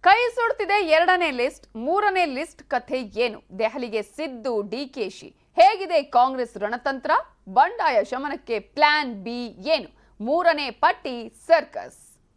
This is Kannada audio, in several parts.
ಕೈ ಸುಡ್ತಿದೆ ಎರಡನೇ ಲಿಸ್ಟ್, ಮೂರನೇ ಲಿಸ್ಟ್ ಕಥೆ ಏನು? ದೆಹಲಿಗೆ ಸಿದ್ದು, ಡಿಕೆಶಿ. ಹೇಗಿದೆ ಕಾಂಗ್ರೆಸ್ ರಣತಂತ್ರ? ಬಂಡಾಯ ಶಮನಕ್ಕೆ ಪ್ಲಾನ್ ಬಿ ಏನು? ಮೂರನೇ ಪಟ್ಟಿ ಸರ್ಕಸ್.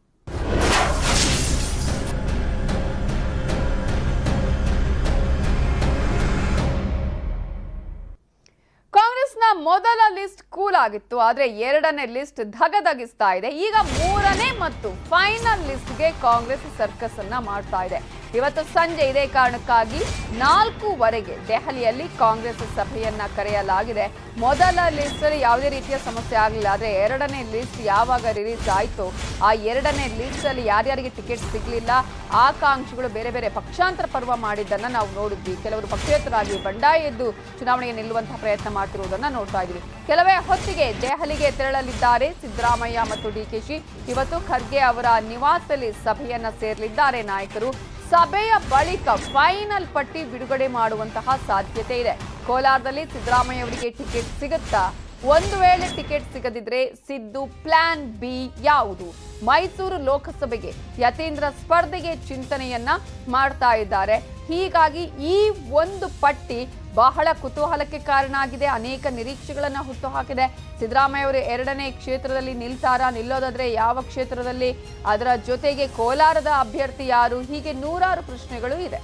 ಕಾಂಗ್ರೆಸ್ನ ಮೊದಲ ಲಿಸ್ಟ್ ಕೂಲ್ ಆಗಿತ್ತು, ಆದ್ರೆ ಎರಡನೇ ಲಿಸ್ಟ್ ಧಗಧಗಿಸ್ತಾ ಇದೆ. ಈಗ ಮೂರನೇ ಮತ್ತು ಫೈನಲ್ ಲಿಸ್ಟ್ಗೆ ಕಾಂಗ್ರೆಸ್ ಸರ್ಕಸ್ ಅನ್ನ ಮಾಡ್ತಾ ಇದೆ. ಇವತ್ತು ಸಂಜೆ ಇದೇ ಕಾರಣಕ್ಕಾಗಿ 4:15 ದೆಹಲಿಯಲ್ಲಿ ಕಾಂಗ್ರೆಸ್ ಸಭೆಯನ್ನ ಕರೆಯಲಾಗಿದೆ. ಮೊದಲ ಲಿಸ್ಟ್ ಅಲ್ಲಿ ಯಾವುದೇ ರೀತಿಯ ಸಮಸ್ಯೆ ಆಗಲಿಲ್ಲ, ಆದ್ರೆ ಎರಡನೇ ಲಿಸ್ಟ್ ಯಾವಾಗ ರಿಲೀಸ್ ಆಯ್ತು, ಆ ಎರಡನೇ ಲಿಸ್ಟ್ ಅಲ್ಲಿ ಯಾರ್ಯಾರಿಗೆ ಟಿಕೆಟ್ ಸಿಗ್ಲಿಲ್ಲ, ಆಕಾಂಕ್ಷಿಗಳು ಬೇರೆ ಬೇರೆ ಪಕ್ಷಾಂತರ ಪರ್ವ ಮಾಡಿದ್ದನ್ನ ನಾವು ನೋಡಿದ್ವಿ. ಕೆಲವರು ಪಕ್ಷೇತರಾಗಿ ಬಂಡಾಯ ಎದ್ದು ಚುನಾವಣೆಗೆ ನಿಲ್ಲುವಂತಹ ಪ್ರಯತ್ನ ಮಾಡ್ತಿರುವುದನ್ನ ನೋಡ್ತಾ ಇದ್ವಿ. ಕೆಲವೇ ಹೊತ್ತಿಗೆ ದೆಹಲಿಗೆ ತೆರಳಲಿದ್ದಾರೆ ಸಿದ್ದರಾಮಯ್ಯ ಮತ್ತು ಡಿಕೆಶಿ. ಇವತ್ತು ಖರ್ಗೆ ಅವರ ನಿವಾಸದಲ್ಲಿ ಸಭೆಯನ್ನ ಸೇರಲಿದ್ದಾರೆ ನಾಯಕರು. ಸಭೆಯ ಬಳಿಕ ಫೈನಲ್ ಪಟ್ಟಿ ಬಿಡುಗಡೆ ಮಾಡುವಂತಹ ಸಾಧ್ಯತೆ ಇದೆ. ಕೋಲಾರದಲ್ಲಿ ಸಿದ್ದರಾಮಯ್ಯ ಅವರಿಗೆ ಟಿಕೆಟ್ ಸಿಗುತ್ತಾ? ಒಂದು ವೇಳೆ ಟಿಕೆಟ್ ಸಿಗದಿದ್ರೆ ಸಿದ್ದು ಪ್ಲಾನ್ ಬಿ ಯಾವುದು? ಮೈಸೂರು ಲೋಕಸಭೆಗೆ ಯತೀಂದ್ರ ಸ್ಪರ್ಧೆಗೆ ಚಿಂತನೆಯನ್ನ ಮಾಡ್ತಾ ಇದ್ದಾರೆ. ಹೀಗಾಗಿ ಈ ಒಂದು ಪಟ್ಟಿ ಬಹಳ ಕುತೂಹಲಕ್ಕೆ ಕಾರಣ ಆಗಿದೆ, ಅನೇಕ ನಿರೀಕ್ಷೆಗಳನ್ನ ಹುಟ್ಟುಹಾಕಿದೆ. ಸಿದ್ದರಾಮಯ್ಯ ಅವರು ಎರಡನೇ ಕ್ಷೇತ್ರದಲ್ಲಿ ನಿಲ್ತಾರಾ? ನಿಲ್ಲೋದಾದ್ರೆ ಯಾವ ಕ್ಷೇತ್ರದಲ್ಲಿ? ಅದರ ಜೊತೆಗೆ ಕೋಲಾರದ ಅಭ್ಯರ್ಥಿ ಯಾರು? ಹೀಗೆ ನೂರಾರು ಪ್ರಶ್ನೆಗಳು ಇದೆ.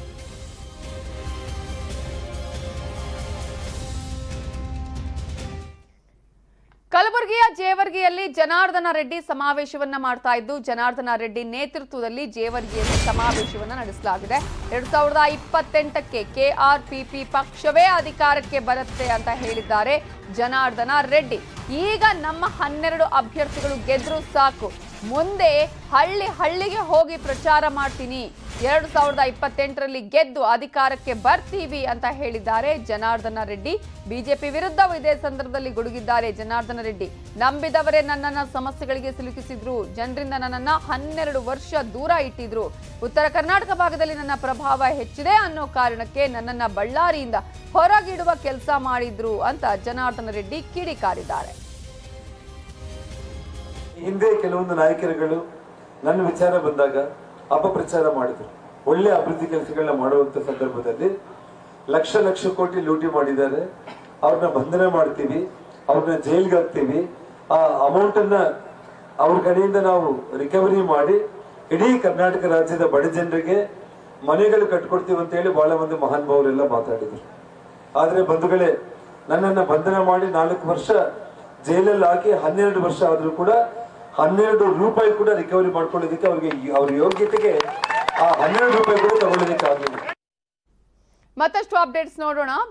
ಕಲಬುರಗಿಯ ಜೇವರ್ಗಿಯಲ್ಲಿ ಜನಾರ್ದನ ರೆಡ್ಡಿ ಸಮಾವೇಶವನ್ನ ಮಾಡ್ತಾ ಇದ್ದು, ಜನಾರ್ದನ ರೆಡ್ಡಿ ನೇತೃತ್ವದಲ್ಲಿ ಜೇವರ್ಗಿಯಲ್ಲಿ ಸಮಾವೇಶವನ್ನ ನಡೆಸಲಾಗಿದೆ. 2028ಕ್ಕೆ ಕೆಆರ್ಪಿಪಿ ಪಕ್ಷವೇ ಅಧಿಕಾರಕ್ಕೆ ಬರುತ್ತೆ ಅಂತ ಹೇಳಿದ್ದಾರೆ ಜನಾರ್ದನ ರೆಡ್ಡಿ. ಈಗ ನಮ್ಮ 12 ಅಭ್ಯರ್ಥಿಗಳು ಗೆದ್ರು ಸಾಕು, ಮುಂದೆ ಹಳ್ಳಿಗೆ ಹೋಗಿ ಪ್ರಚಾರ ಮಾಡ್ತೀನಿ, 2028ರಲ್ಲಿ ಗೆದ್ದು ಅಧಿಕಾರಕ್ಕೆ ಬರ್ತೀವಿ ಅಂತ ಹೇಳಿದ್ದಾರೆ ಜನಾರ್ದನ ರೆಡ್ಡಿ. ಬಿಜೆಪಿ ವಿರುದ್ಧವೂ ಇದೇ ಸಂದರ್ಭದಲ್ಲಿ ಗುಡುಗಿದ್ದಾರೆ ಜನಾರ್ದನ ರೆಡ್ಡಿ. ನಂಬಿದವರೇ ನನ್ನನ್ನ ಸಮಸ್ಯೆಗಳಿಗೆ ಸಿಲುಕಿಸಿದ್ರು, ಜನರಿಂದ ನನ್ನನ್ನ 12 ವರ್ಷ ದೂರ ಇಟ್ಟಿದ್ರು, ಉತ್ತರ ಕರ್ನಾಟಕ ಭಾಗದಲ್ಲಿ ನನ್ನ ಪ್ರಭಾವ ಹೆಚ್ಚಿದೆ ಅನ್ನೋ ಕಾರಣಕ್ಕೆ ನನ್ನನ್ನ ಬಳ್ಳಾರಿಯಿಂದ ಹೊರಗಿಡುವ ಕೆಲಸ ಮಾಡಿದ್ರು ಅಂತ ಜನಾರ್ದನ ರೆಡ್ಡಿ ಕಿಡಿಕಾರಿದ್ದಾರೆ. ಹಿಂದೆ ಕೆಲವೊಂದು ನಾಯಕರುಗಳು ನನ್ನ ವಿಚಾರ ಬಂದಾಗ ಅಪಪ್ರಚಾರ ಮಾಡಿದ್ರು. ಒಳ್ಳೆ ಅಭಿವೃದ್ಧಿ ಕೆಲಸಗಳನ್ನ ಮಾಡುವಂತ ಸಂದರ್ಭದಲ್ಲಿ ಲಕ್ಷ ಕೋಟಿ ಲೂಟಿ ಮಾಡಿದ್ದಾರೆ, ಅವ್ರನ್ನ ಬಂಧನ ಮಾಡ್ತೀವಿ, ಅವ್ರನ್ನ ಜೈಲ್ಗೆ ಹಾಕ್ತೀವಿ, ಆ ಅಮೌಂಟ್ ಅನ್ನ ಅವ್ರ ಕಡೆಯಿಂದ ನಾವು ರಿಕವರಿ ಮಾಡಿ ಇಡೀ ಕರ್ನಾಟಕ ರಾಜ್ಯದ ಬಡ ಜನರಿಗೆ ಮನೆಗಳು ಕಟ್ಕೊಡ್ತೀವಿ ಅಂತ ಹೇಳಿ ಬಹಳ ಮಂದಿ ಮಹಾನುಭಾವರೆಲ್ಲ ಮಾತಾಡಿದ್ರು. ಆದ್ರೆ ಬಂಧುಗಳೇ, ನನ್ನನ್ನ ಬಂಧನ ಮಾಡಿ 4 ವರ್ಷ ಜೈಲಲ್ಲಿ ಹಾಕಿ 12 ವರ್ಷ ಆದ್ರೂ ಕೂಡ 12 ರೂಪಾಯಿ ಕೂಡ ರಿಕವರಿ ಮಾಡ್ಕೊಳ್ಳೋದಕ್ಕೆ ಅವ್ರ ಯೋಗ್ಯತೆಗೆ ಆ 12 ರೂಪಾಯಿ ಕೂಡ ತಗೊಳ್ಳೋದಕ್ಕೆ ಆಗಲಿಲ್ಲ. ಮತ್ತಷ್ಟು ಅಪ್ಡೇಟ್ಸ್ ನೋಡೋಣ.